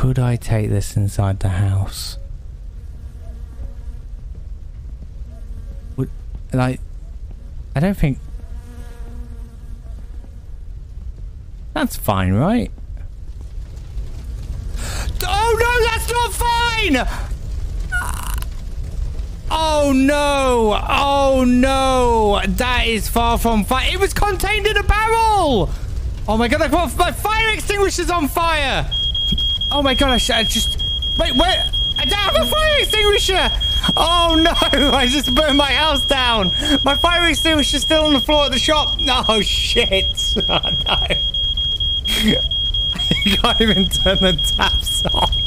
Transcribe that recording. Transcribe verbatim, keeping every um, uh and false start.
Could I take this inside the house? Would, like, I don't think... That's fine, right? Oh no, that's not fine! Oh no! Oh no! That is far from fine. It was contained in a barrel! Oh my god, I got my fire extinguisher's on fire! Oh my god, I, sh I just... Wait, where? I don't have a fire extinguisher! Oh no! I just burned my house down! My fire extinguisher's still on the floor at the shop! Oh shit! Oh no! You can't even turn the taps on.